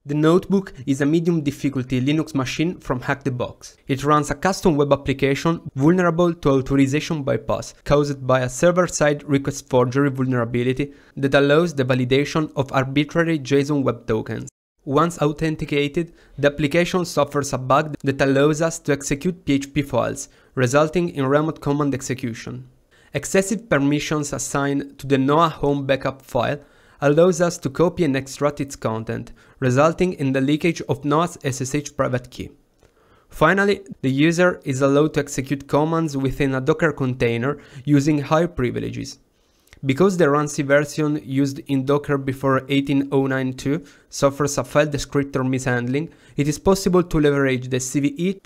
The Notebook is a medium difficulty Linux machine from HackTheBox. It runs a custom web application vulnerable to authorization bypass caused by a Server Side Request Forgery vulnerability that allows the validation of arbitrary Json Web Tokens. Once authenticated, the application suffers a bug that allows us to execute PHP files, resulting in remote command execution. Excessive permissions assigned to the Noah home backup file allows us to copy and extract its content, resulting in the leakage of Noah's SSH private key. Finally, the user is allowed to execute commands within a Docker container using high privileges. Because the runc version used in Docker before 18092 suffers a file descriptor mishandling, it is possible to leverage the CVE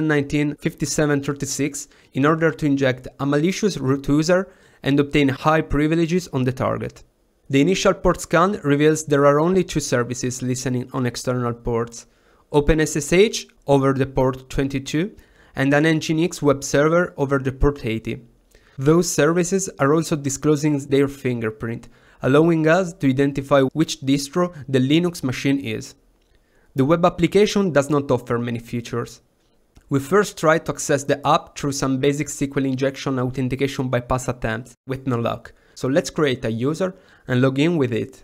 2019-5736 in order to inject a malicious root user and obtain high privileges on the target. The initial port scan reveals there are only two services listening on external ports: OpenSSH over the port 22 and an Nginx web server over the port 80. Those services are also disclosing their fingerprint, allowing us to identify which distro the Linux machine is. The web application does not offer many features. We first try to access the app through some basic SQL injection authentication bypass attempts, with no luck. So let's create a user and log in with it.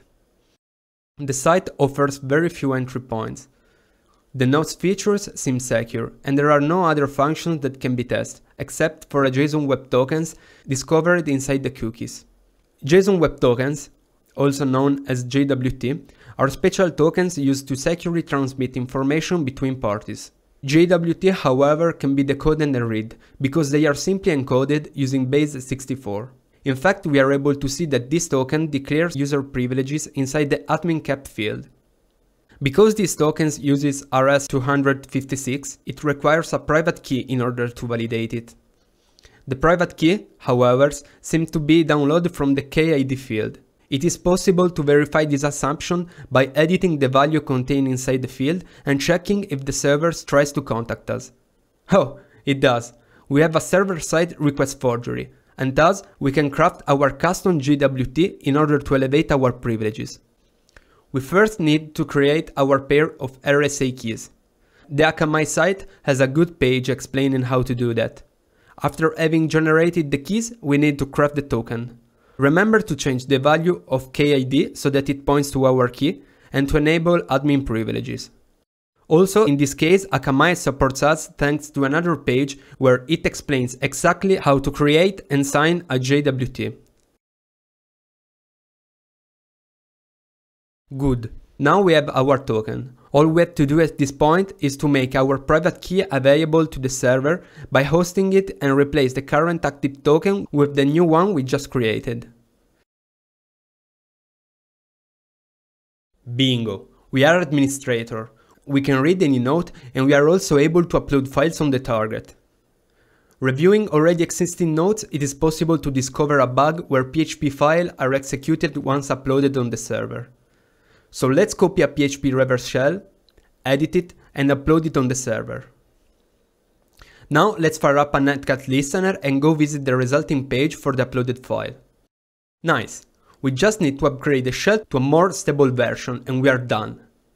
The site offers very few entry points. The node's features seem secure, and there are no other functions that can be tested, except for a Json Web Tokens discovered inside the cookies. Json Web Tokens, also known as JWT, are special tokens used to securely transmit information between parties. JWT, however, can be decoded and read, because they are simply encoded using base 64. In fact, we are able to see that this token declares user privileges inside the admin cap field. Because these tokens uses RS-256, it requires a private key in order to validate it. The private key, however, seems to be downloaded from the KID field. It is possible to verify this assumption by editing the value contained inside the field and checking if the server tries to contact us. Oh, it does. We have a server-side request forgery, and thus we can craft our custom JWT in order to elevate our privileges. We first need to create our pair of RSA keys. The Akamai site has a good page explaining how to do that. After having generated the keys, we need to craft the token. Remember to change the value of KID so that it points to our key, and to enable admin privileges. Also, in this case, Akamai supports us thanks to another page where it explains exactly how to create and sign a JWT. Good. Now we have our token. All we have to do at this point is to make our private key available to the server by hosting it and replace the current active token with the new one we just created. Bingo! We are administrator. We can read any node, and we are also able to upload files on the target. Reviewing already existing nodes, it is possible to discover a bug where PHP files are executed once uploaded on the server. So let's copy a PHP reverse shell, edit it, and upload it on the server. Now let's fire up a netcat listener and go visit the resulting page for the uploaded file. Nice! We just need to upgrade the shell to a more stable version and we are done.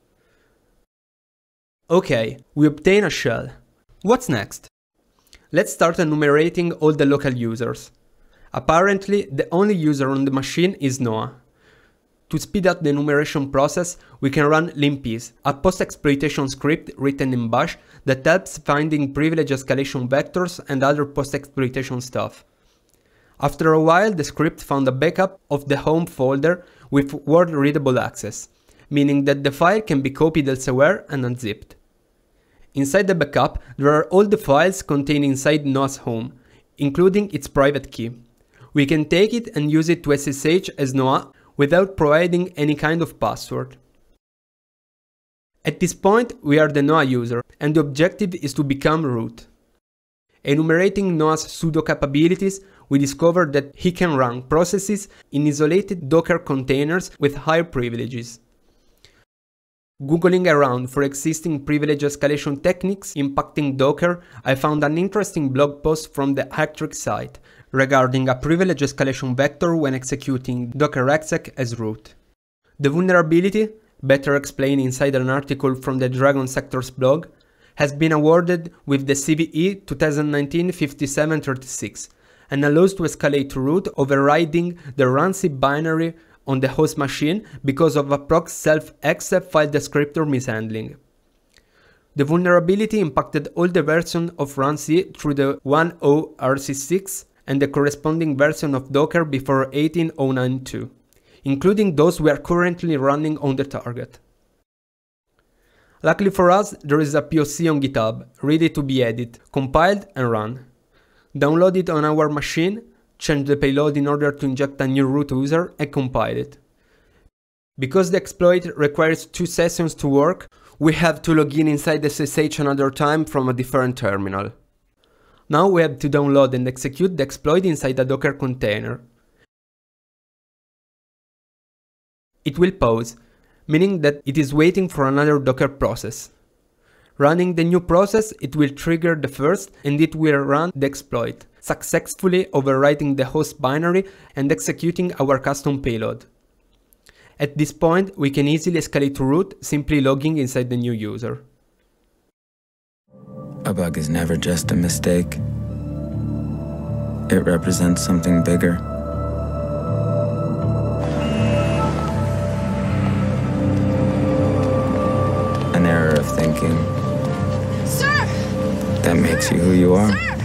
Okay, we obtain a shell. What's next? Let's start enumerating all the local users. Apparently, the only user on the machine is Noah. To speed up the enumeration process, we can run limpis, a post-exploitation script written in Bash that helps finding privilege escalation vectors and other post-exploitation stuff. After a while, the script found a backup of the home folder with word-readable access, meaning that the file can be copied elsewhere and unzipped. Inside the backup, there are all the files contained inside Noah's home, including its private key. We can take it and use it to SSH as Noah without providing any kind of password. At this point, we are the Noah user, and the objective is to become root. Enumerating Noah's sudo capabilities, we discovered that he can run processes in isolated Docker containers with high privileges. Googling around for existing privilege escalation techniques impacting Docker, I found an interesting blog post from the HackTheBox site regarding a privilege escalation vector when executing docker exec as root. The vulnerability better explained inside an article from the Dragon Sectors blog, has been awarded with the CVE 2019-5736 and allows to escalate root overriding the runc binary on the host machine because of a proc self-exec file descriptor mishandling. The vulnerability impacted all the versions of runc through the 1.0 RC6 and the corresponding version of Docker before 18.092, including those we are currently running on the target. Luckily for us, there is a POC on GitHub, ready to be edited, compiled and run. Download it on our machine, change the payload in order to inject a new root user and compile it. Because the exploit requires 2 sessions to work, we have to log in inside the SSH another time from a different terminal. Now we have to download and execute the exploit inside a Docker container. It will pause, meaning that it is waiting for another Docker process. Running the new process, it will trigger the first and it will run the exploit, successfully overwriting the host binary and executing our custom payload. At this point, we can easily escalate to root, simply logging inside the new user. A bug is never just a mistake. It represents something bigger. An error of thinking. Sir! That makes you who you are. Sir!